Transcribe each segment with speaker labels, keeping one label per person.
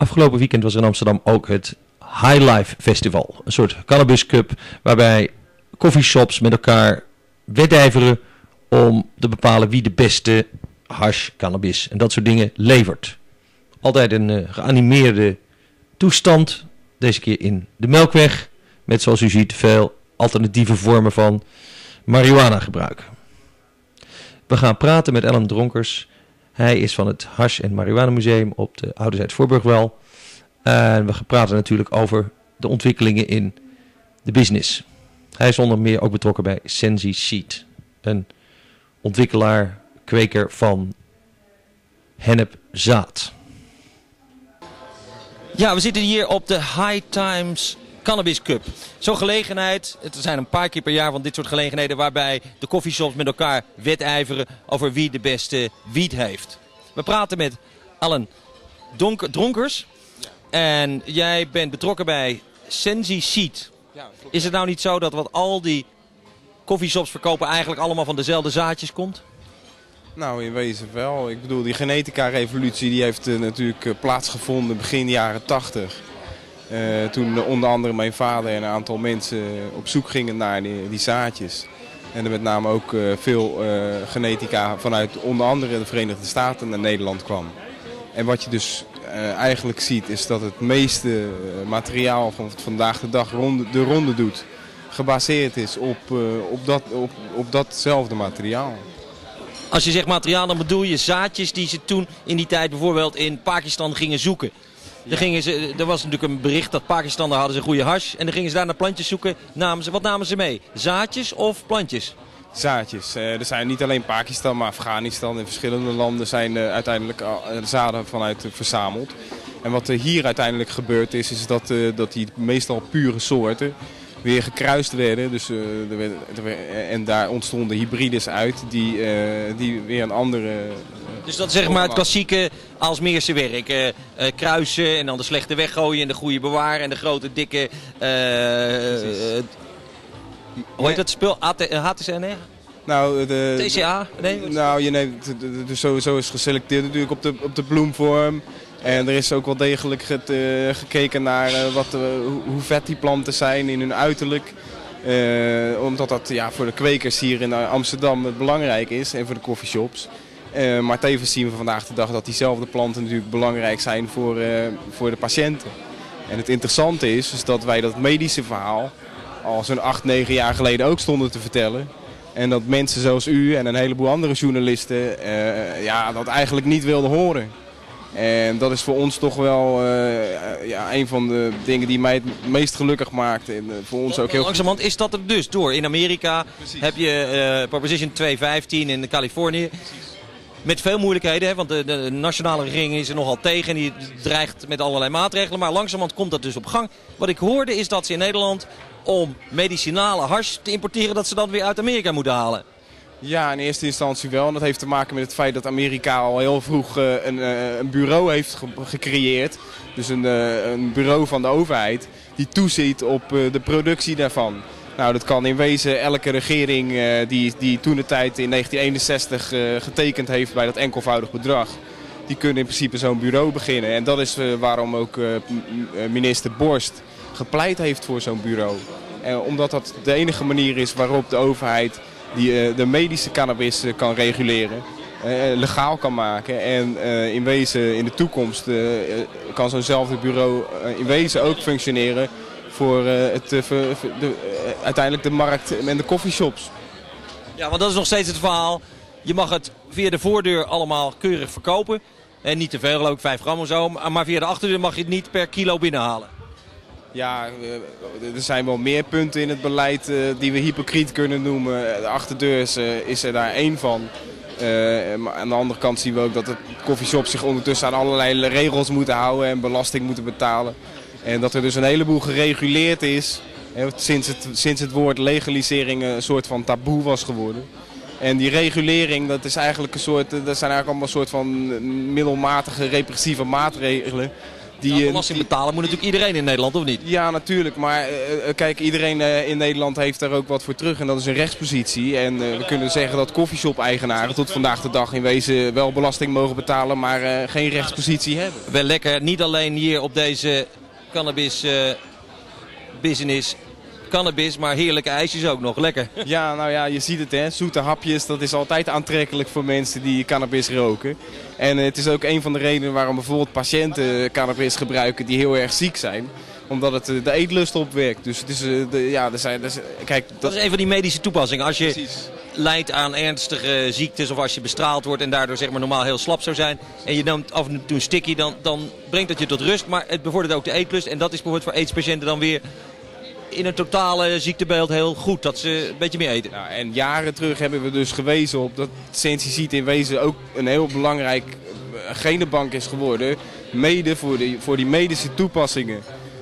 Speaker 1: Afgelopen weekend was er in Amsterdam ook het High Life Festival. Een soort cannabis cup waarbij coffeeshops met elkaar wedijveren om te bepalen wie de beste hash, cannabis en dat soort dingen levert. Altijd een geanimeerde toestand. Deze keer in de Melkweg. Met zoals u ziet veel alternatieve vormen van marihuana gebruik. We gaan praten met Alan Dronkers. Hij is van het Hash en Marihuana Museum op de Ouderzijds Voorburgwal. En we gaan praten natuurlijk over de ontwikkelingen in de business. Hij is onder meer ook betrokken bij Sensi Seed. Een ontwikkelaar, kweker van hennepzaad. Ja, we zitten hier op de High Times Cannabis Cup. Zo'n gelegenheid, er zijn een paar keer per jaar van dit soort gelegenheden waarbij de coffeeshops met elkaar wedijveren over wie de beste wiet heeft. We praten met Alan Dronkers en jij bent betrokken bij Sensi Seed. Is het nou niet zo dat wat al die coffeeshops verkopen eigenlijk allemaal van dezelfde zaadjes komt?
Speaker 2: Nou, in wezen wel. Ik bedoel, die genetica-revolutie die heeft natuurlijk plaatsgevonden begin jaren 80. Toen onder andere mijn vader en een aantal mensen op zoek gingen naar die zaadjes. En er met name ook veel genetica vanuit onder andere de Verenigde Staten naar Nederland kwam. En wat je dus eigenlijk ziet is dat het meeste materiaal van vandaag de dag de ronde doet. Gebaseerd is op datzelfde materiaal.
Speaker 1: Als je zegt materiaal, dan bedoel je zaadjes die ze toen in die tijd bijvoorbeeld in Pakistan gingen zoeken. Ja. Er was natuurlijk een bericht dat Pakistan, daar hadden ze goede hash. En dan gingen ze daar naar plantjes zoeken. Wat namen ze mee? Zaadjes of plantjes?
Speaker 2: Zaadjes. Er zijn niet alleen Pakistan, maar Afghanistan en verschillende landen zijn uiteindelijk zaden vanuit verzameld. En wat er hier uiteindelijk gebeurd is dat die meestal pure soorten weer gekruist werden. Dus, en daar ontstonden hybrides uit die weer een andere...
Speaker 1: Dus dat is zeg maar het klassieke Aalsmeerse werk. Kruisen en dan de slechte weggooien en de goede bewaren en de grote dikke... hoe heet dat spul? HTCN?
Speaker 2: Nou,
Speaker 1: TCA? Nee?
Speaker 2: Nou, je neemt, dus sowieso is geselecteerd natuurlijk op de bloemvorm. En er is ook wel degelijk gekeken naar hoe vet die planten zijn in hun uiterlijk. Omdat dat voor de kwekers hier in Amsterdam belangrijk is en voor de coffeeshops. Maar tevens zien we vandaag de dag dat diezelfde planten natuurlijk belangrijk zijn voor de patiënten. En het interessante is dat wij dat medische verhaal al zo'n 8-9 jaar geleden ook stonden te vertellen. En dat mensen zoals u en een heleboel andere journalisten dat eigenlijk niet wilden horen. En dat is voor ons toch wel een van de dingen die mij het meest gelukkig maakt. En voor ons ook heel
Speaker 1: langzamerhand is dat er dus door. In Amerika heb je Proposition 215 in Californië. Met veel moeilijkheden, hè, want de nationale regering is er nogal tegen en die dreigt met allerlei maatregelen. Maar langzamerhand komt dat dus op gang. Wat ik hoorde is dat ze in Nederland om medicinale hash te importeren, dat ze dat weer uit Amerika moeten halen.
Speaker 2: Ja, in eerste instantie wel. En dat heeft te maken met het feit dat Amerika al heel vroeg een bureau heeft gecreëerd. Dus een bureau van de overheid die toeziet op de productie daarvan. Nou, dat kan in wezen elke regering die toen de tijd in 1961 getekend heeft bij dat enkelvoudig bedrag. Die kunnen in principe zo'n bureau beginnen. En dat is waarom ook minister Borst gepleit heeft voor zo'n bureau. Omdat dat de enige manier is waarop de overheid de medische cannabis kan reguleren, legaal kan maken. En in wezen in de toekomst kan zo'nzelfde bureau in wezen ook functioneren voor uiteindelijk de markt en de coffeeshops.
Speaker 1: Ja, want dat is nog steeds het verhaal. Je mag het via de voordeur allemaal keurig verkopen. En niet te veel, geloof ik, 5 gram of zo. Maar via de achterdeur mag je het niet per kilo binnenhalen.
Speaker 2: Ja, er zijn wel meer punten in het beleid die we hypocriet kunnen noemen. De achterdeur is er daar één van. Maar aan de andere kant zien we ook dat de coffeeshops zich ondertussen aan allerlei regels moeten houden en belasting moeten betalen. En dat er dus een heleboel gereguleerd is sinds het woord legalisering een soort van taboe was geworden. En die regulering, dat zijn eigenlijk allemaal een soort van middelmatige repressieve maatregelen
Speaker 1: belasting betalen moet natuurlijk iedereen in Nederland, of niet?
Speaker 2: Ja, natuurlijk. Maar kijk, iedereen in Nederland heeft daar ook wat voor terug. En dat is een rechtspositie. En we kunnen zeggen dat coffeeshop-eigenaren tot vandaag de dag in wezen wel belasting mogen betalen, maar geen rechtspositie hebben.
Speaker 1: Wel lekker, niet alleen hier op deze cannabis business. Cannabis, maar heerlijke ijsjes ook nog. Lekker.
Speaker 2: Ja, nou ja, je ziet het hè. Zoete hapjes, dat is altijd aantrekkelijk voor mensen die cannabis roken. En het is ook een van de redenen waarom bijvoorbeeld patiënten cannabis gebruiken die heel erg ziek zijn. Omdat het de eetlust opwekt. Dus het is, kijk,
Speaker 1: dat is een van die medische toepassingen. Als je
Speaker 2: precies
Speaker 1: lijdt aan ernstige ziektes of als je bestraald wordt en daardoor zeg maar normaal heel slap zou zijn. En je neemt af en toe een stikkie, dan brengt dat je tot rust. Maar het bevordert ook de eetlust. En dat is bijvoorbeeld voor aidspatiënten dan weer in een totale ziektebeeld heel goed, dat ze een beetje meer eten.
Speaker 2: Ja, en jaren terug hebben we dus gewezen op dat Sensiciet in wezen ook een heel belangrijk genenbank is geworden. Mede voor die medische toepassingen.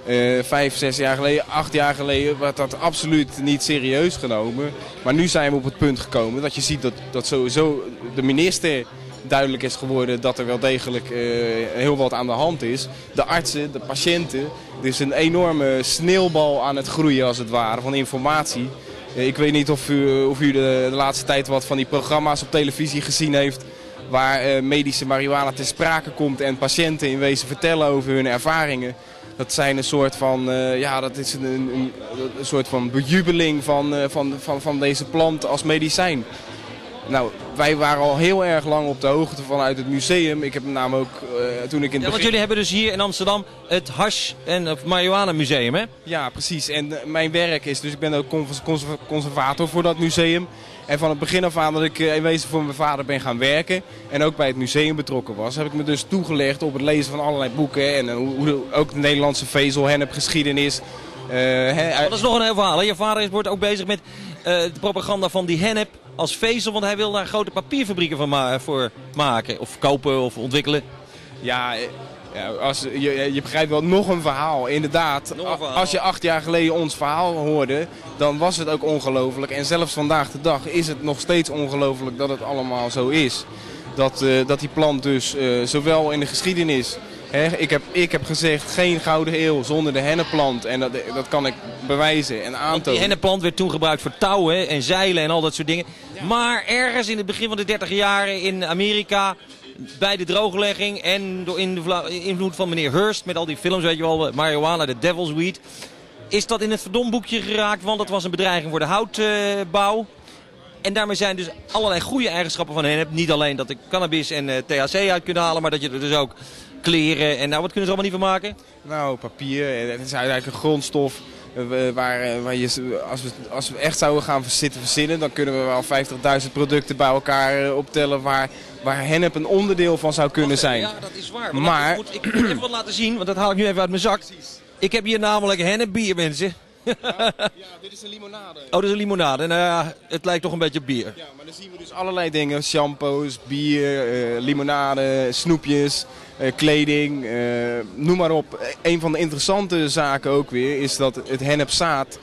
Speaker 2: 5, 6 jaar geleden, 8 jaar geleden werd dat absoluut niet serieus genomen. Maar nu zijn we op het punt gekomen dat je ziet dat sowieso de minister duidelijk is geworden dat er wel degelijk heel wat aan de hand is. De artsen, de patiënten. Er is een enorme sneeuwbal aan het groeien als het ware van informatie. Ik weet niet of u de laatste tijd wat van die programma's op televisie gezien heeft waar medische marihuana ter sprake komt en patiënten in wezen vertellen over hun ervaringen. Dat zijn een soort van, dat is een soort van bejubeling van deze plant als medicijn. Nou, wij waren al heel erg lang op de hoogte vanuit het museum. Ik heb met name ook toen ik in het
Speaker 1: want jullie hebben dus hier in Amsterdam het hash- en marihuana museum, hè?
Speaker 2: Ja, precies. En mijn werk is, dus ik ben ook conservator voor dat museum. En van het begin af aan dat ik in wezen voor mijn vader ben gaan werken en ook bij het museum betrokken was, heb ik me dus toegelegd op het lezen van allerlei boeken en hoe ook de Nederlandse vezel, hennepgeschiedenis.
Speaker 1: Dat is nog een heel verhaal, hè? Je vader wordt ook bezig met de propaganda van die hennep als vezel, want hij wil daar grote papierfabrieken voor maken of kopen of ontwikkelen.
Speaker 2: Ja, je begrijpt wel, nog een verhaal. Inderdaad, als je 8 jaar geleden ons verhaal hoorde, dan was het ook ongelooflijk. En zelfs vandaag de dag is het nog steeds ongelooflijk dat het allemaal zo is. Dat die plant dus zowel in de geschiedenis... Ik heb gezegd geen gouden eeuw zonder de hennepplant. En dat kan ik bewijzen en aantonen.
Speaker 1: Die hennepplant werd toen gebruikt voor touwen en zeilen en al dat soort dingen. Ja. Maar ergens in het begin van de 30 jaren in Amerika, bij de drooglegging en door invloed van meneer Hearst met al die films, weet je wel, marijuana, de Devil's Weed, is dat in het verdomboekje geraakt, want dat was een bedreiging voor de houtbouw. En daarmee zijn dus allerlei goede eigenschappen van hennep. Niet alleen dat de cannabis en THC uit kunnen halen, maar dat je er dus ook kleren en nou, wat kunnen ze allemaal niet van maken?
Speaker 2: Nou, papier. Het is eigenlijk een grondstof waar je, als we echt zouden gaan verzinnen, dan kunnen we wel 50.000 producten bij elkaar optellen waar hennep een onderdeel van zou kunnen zijn.
Speaker 1: Ja, dat is waar. Maar ik moet even wat laten zien, want dat haal ik nu even uit mijn zak. Precies. Ik heb hier namelijk hennepbier, mensen.
Speaker 2: Ja, dit is een limonade.
Speaker 1: Oh, dat is een limonade. En het lijkt toch een beetje op bier.
Speaker 2: Ja, maar dan zien we dus allerlei dingen. Shampoos, bier, limonade, snoepjes, kleding, noem maar op. Een van de interessante zaken ook weer is dat het hennepzaad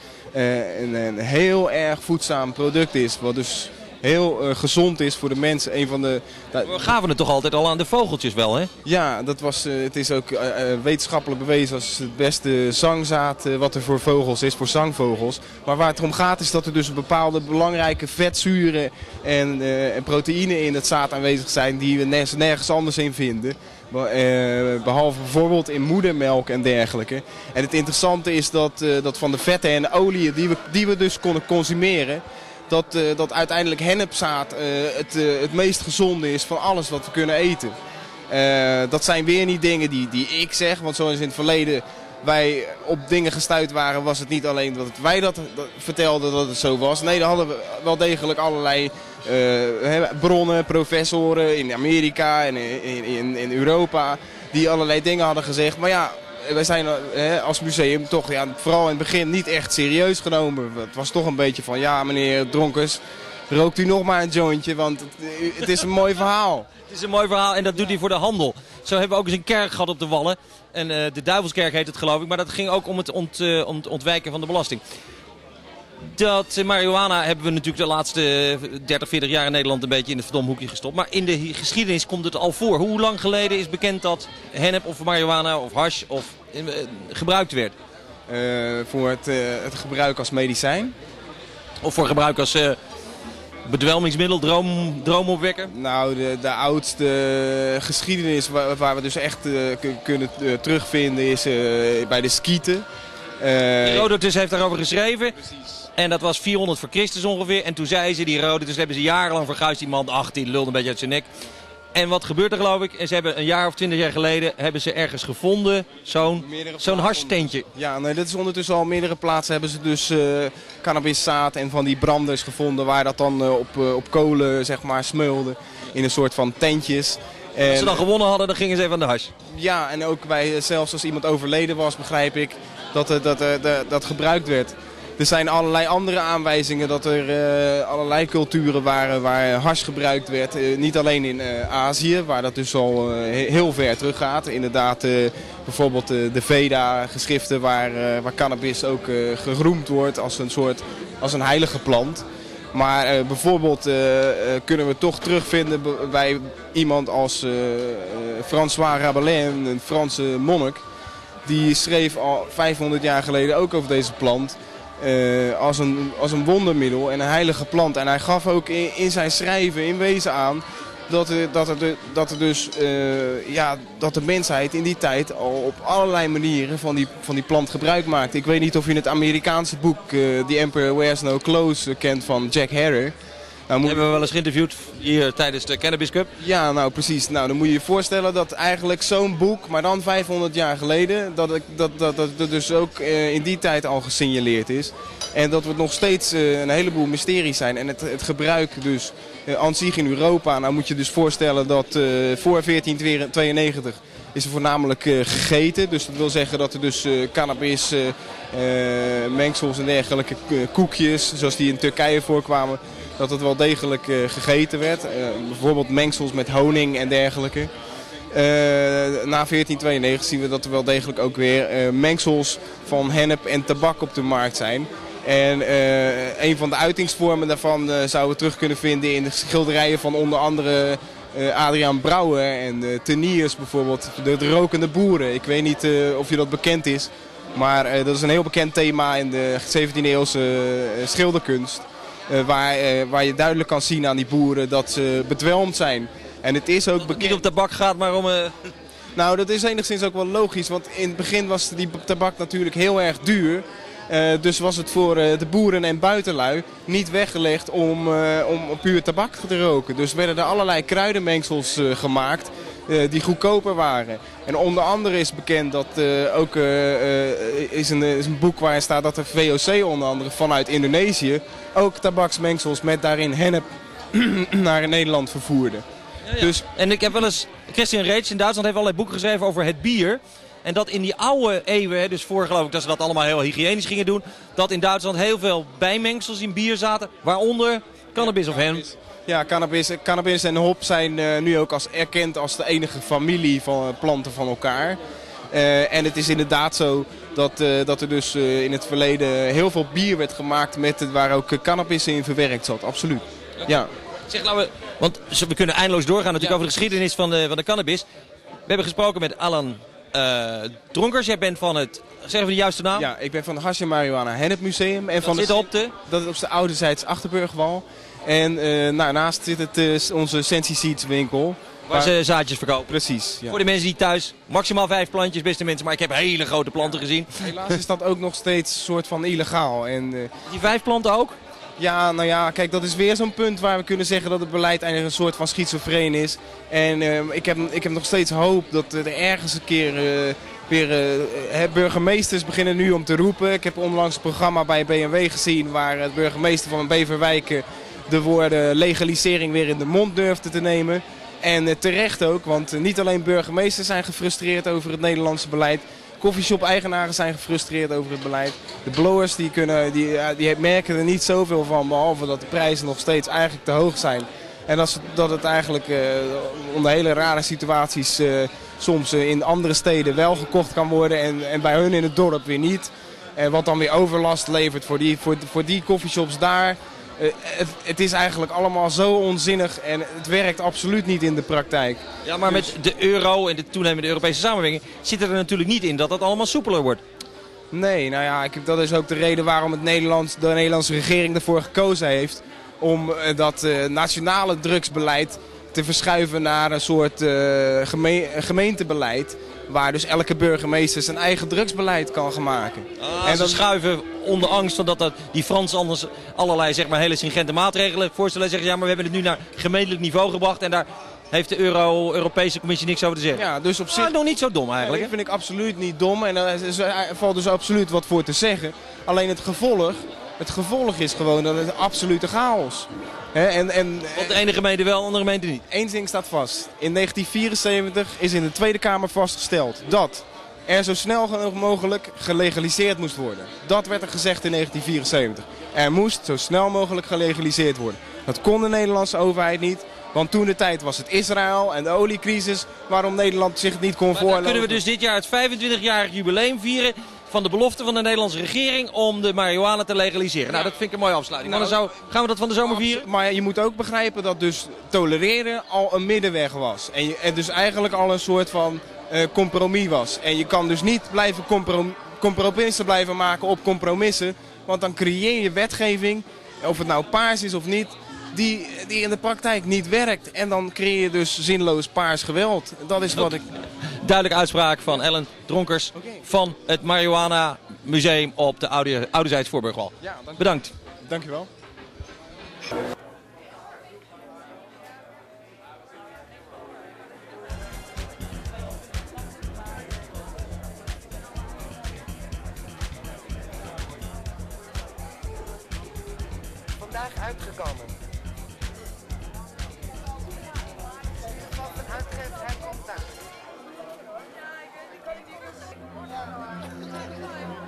Speaker 2: een heel erg voedzaam product is. Wat dus heel gezond is voor de mens. We
Speaker 1: gaven het toch altijd al aan de vogeltjes wel, hè?
Speaker 2: Ja, het is ook wetenschappelijk bewezen als het beste zangzaad wat er voor vogels is, voor zangvogels. Maar waar het om gaat is dat er dus bepaalde belangrijke vetzuren en proteïnen in het zaad aanwezig zijn die we nergens anders in vinden. Behalve bijvoorbeeld in moedermelk en dergelijke. En het interessante is dat van de vetten en de oliën die we dus konden consumeren, dat uiteindelijk hennepzaad het meest gezonde is van alles wat we kunnen eten. Dat zijn weer niet dingen die ik zeg, want zoals in het verleden wij op dingen gestuurd waren, was het niet alleen dat wij dat vertelden dat het zo was. Nee, daar hadden we wel degelijk allerlei bronnen, professoren in Amerika en in Europa die allerlei dingen hadden gezegd. Maar ja, wij zijn als museum toch vooral in het begin niet echt serieus genomen. Het was toch een beetje van, ja meneer Dronkers, rookt u nog maar een jointje, want het is een mooi verhaal.
Speaker 1: Het is een mooi verhaal en dat doet hij voor de handel. Zo hebben we ook eens een kerk gehad op de Wallen. En de Duivelskerk heet het geloof ik, maar dat ging ook om het ontwijken van de belasting. Dat marihuana hebben we natuurlijk de laatste 30, 40 jaar in Nederland een beetje in het verdomde hoekje gestopt. Maar in de geschiedenis komt het al voor. Hoe lang geleden is bekend dat hennep of marihuana of hash gebruikt werd?
Speaker 2: Voor het gebruik als medicijn.
Speaker 1: Of voor gebruik als bedwelmingsmiddel, droomopwekker?
Speaker 2: Nou, de oudste geschiedenis waar we dus echt kunnen terugvinden is bij de Skieten.
Speaker 1: Herodotus heeft daarover geschreven.
Speaker 2: Precies.
Speaker 1: En dat was 400 voor Christus ongeveer. En toen zei ze, die Herodotus hebben ze jarenlang verguisd. Die man, die lulde een beetje uit zijn nek. En wat gebeurt er geloof ik? En ze hebben een jaar of 20 jaar geleden hebben ze ergens gevonden zo'n harstentje.
Speaker 2: Ja, nee, dat is ondertussen al meerdere plaatsen hebben ze dus cannabiszaad en van die branders gevonden waar dat dan op kolen zeg maar smeulde in een soort van tentjes. En
Speaker 1: als ze dan gewonnen hadden, dan gingen ze even aan de hash.
Speaker 2: Ja, en ook zelfs als iemand overleden was, begrijp ik, dat gebruikt werd. Er zijn allerlei andere aanwijzingen dat er allerlei culturen waren waar hash gebruikt werd. Niet alleen in Azië, waar dat dus al heel ver terug gaat. Inderdaad, bijvoorbeeld de Veda-geschriften waar cannabis ook geroemd wordt als een heilige plant. Maar bijvoorbeeld kunnen we toch terugvinden bij iemand als François Rabelais, een Franse monnik. Die schreef al 500 jaar geleden ook over deze plant. Als een wondermiddel en een heilige plant. En hij gaf ook in zijn schrijven in wezen aan dat de mensheid in die tijd al op allerlei manieren van die plant gebruik maakte. Ik weet niet of je het Amerikaanse boek The Emperor Wears No Clothes kent van Jack Herer.
Speaker 1: Nou, hebben we wel eens geïnterviewd hier tijdens de Cannabis Cup.
Speaker 2: Ja, nou precies. Nou, dan moet je je voorstellen dat eigenlijk zo'n boek, maar dan 500 jaar geleden, dat het dus ook in die tijd al gesignaleerd is. En dat we nog steeds een heleboel mysteries zijn. En het gebruik dus aan zich in Europa, nou moet je dus voorstellen dat voor 1492 is er voornamelijk gegeten. Dus dat wil zeggen dat er dus cannabis, mengsels en dergelijke koekjes, zoals die in Turkije voorkwamen, dat het wel degelijk gegeten werd. Bijvoorbeeld mengsels met honing en dergelijke. Na 1492 zien we dat er wel degelijk ook weer mengsels van hennep en tabak op de markt zijn. En een van de uitingsvormen daarvan zouden we terug kunnen vinden in de schilderijen van onder andere Adriaan Brouwer en Teniers bijvoorbeeld. De rokende boeren. Ik weet niet of je dat bekend is. Maar dat is een heel bekend thema in de 17e eeuwse schilderkunst. Waar je duidelijk kan zien aan die boeren dat ze bedwelmd zijn. En het is ook bekend.
Speaker 1: Niet om tabak gaat, maar om...
Speaker 2: Nou, dat is enigszins ook wel logisch. Want in het begin was die tabak natuurlijk heel erg duur. Dus was het voor de boeren en buitenlui niet weggelegd om puur tabak te roken. Dus werden er allerlei kruidenmengsels gemaakt die goedkoper waren. En onder andere is bekend dat ook is een boek waarin staat dat de VOC onder andere vanuit Indonesië ook tabaksmengsels met daarin hennep naar Nederland vervoerde.
Speaker 1: Ja. Dus... En ik heb wel eens, Christian Reitz in Duitsland heeft allerlei boeken geschreven over het bier. En dat in die oude eeuwen, dus voor geloof ik dat ze dat allemaal heel hygiënisch gingen doen, dat in Duitsland heel veel bijmengsels in bier zaten, waaronder cannabis of hennep.
Speaker 2: Ja, cannabis en hop zijn nu ook erkend als de enige familie van planten van elkaar. En het is inderdaad zo dat er dus in het verleden heel veel bier werd gemaakt waar ook cannabis in verwerkt zat, absoluut. Ja.
Speaker 1: Zeg, want we kunnen eindeloos doorgaan natuurlijk over de geschiedenis van de cannabis. We hebben gesproken met Alan Dronkers. Jij bent van het, zeggen we de juiste naam?
Speaker 2: Ja, ik ben van het Hash en Marihuana Hennep Museum. En
Speaker 1: dat zit op de?
Speaker 2: Dat is op de ouderzijds Achterburgwal. En naast zit het onze Sensi Seeds winkel.
Speaker 1: Waar ze zaadjes verkopen.
Speaker 2: Precies. Ja.
Speaker 1: Voor de mensen die thuis, maximaal 5 plantjes, beste mensen. Maar ik heb hele grote planten gezien.
Speaker 2: Helaas is dat ook nog steeds een soort van illegaal. En,
Speaker 1: die 5 planten ook?
Speaker 2: Ja, nou ja, kijk, dat is weer zo'n punt waar we kunnen zeggen dat het beleid eigenlijk een soort van schizofreen is. En ik heb nog steeds hoop dat er ergens een keer burgemeesters beginnen nu om te roepen. Ik heb onlangs een programma bij BMW gezien waar de burgemeester van Beverwijk de woorden legalisering weer in de mond durfde te nemen. En terecht ook, want niet alleen burgemeesters zijn gefrustreerd over het Nederlandse beleid. Coffeeshop-eigenaren zijn gefrustreerd over het beleid. De blowers die merken er niet zoveel van, behalve dat de prijzen nog steeds eigenlijk te hoog zijn. En dat het eigenlijk onder hele rare situaties soms in andere steden wel gekocht kan worden en bij hun in het dorp weer niet. Wat dan weer overlast levert voor die coffeeshops daar. Het is eigenlijk allemaal zo onzinnig en het werkt absoluut niet in de praktijk.
Speaker 1: Ja, maar met de euro en de toenemende Europese samenwerking zit er natuurlijk niet in dat het allemaal soepeler wordt.
Speaker 2: Nee, nou ja, dat is ook de reden waarom de Nederlandse regering ervoor gekozen heeft om dat nationale drugsbeleid te verschuiven naar een soort gemeentebeleid. Waar dus elke burgemeester zijn eigen drugsbeleid kan gaan maken.
Speaker 1: En ze schuiven onder angst van dat die Fransen anders allerlei zeg maar, hele stringente maatregelen voorstellen. Zeggen ja, maar we hebben het nu naar gemeentelijk niveau gebracht en daar heeft de Europese Commissie niks over te zeggen.
Speaker 2: Ja, dus op zich
Speaker 1: nog niet zo dom eigenlijk.
Speaker 2: Dat vind ik absoluut niet dom en er valt dus absoluut wat voor te zeggen. Alleen het gevolg is gewoon dat het absolute chaos.
Speaker 1: Want de ene gemeente wel, de andere gemeente niet.
Speaker 2: Eén ding staat vast. In 1974 is in de Tweede Kamer vastgesteld dat er zo snel mogelijk gelegaliseerd moest worden. Dat werd er gezegd in 1974. Er moest zo snel mogelijk gelegaliseerd worden. Dat kon de Nederlandse overheid niet. Want toen de tijd was het Israël en de oliecrisis waarom Nederland zich niet kon voorlopen. Dan
Speaker 1: kunnen we dus dit jaar het 25-jarig jubileum vieren van de belofte van de Nederlandse regering om de marihuana te legaliseren. Ja. Nou, dat vind ik een mooie afsluiting. Maar dan gaan we dat van de zomer vieren?
Speaker 2: Maar je moet ook begrijpen dat dus tolereren al een middenweg was. En dus eigenlijk al een soort van compromis was. En je kan dus niet blijven compromissen blijven maken op compromissen. Want dan creëer je wetgeving, of het nou paars is of niet, die in de praktijk niet werkt. En dan creëer je dus zinloos paars geweld. Dat is wat ik...
Speaker 1: Duidelijke uitspraak van Ellen Dronkers van het Marihuana Museum op de Oudezijds Voorburgwal. Ja, bedankt.
Speaker 2: Dankjewel.
Speaker 3: Vandaag uitgekomen. Van uitgeverij Contact.